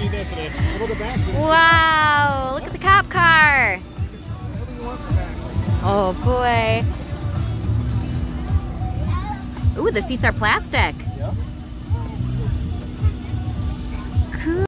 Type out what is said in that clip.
me this today. We'll go back. Wow, look at the cop car. Oh boy. Ooh, the seats are plastic. Yeah. Cool.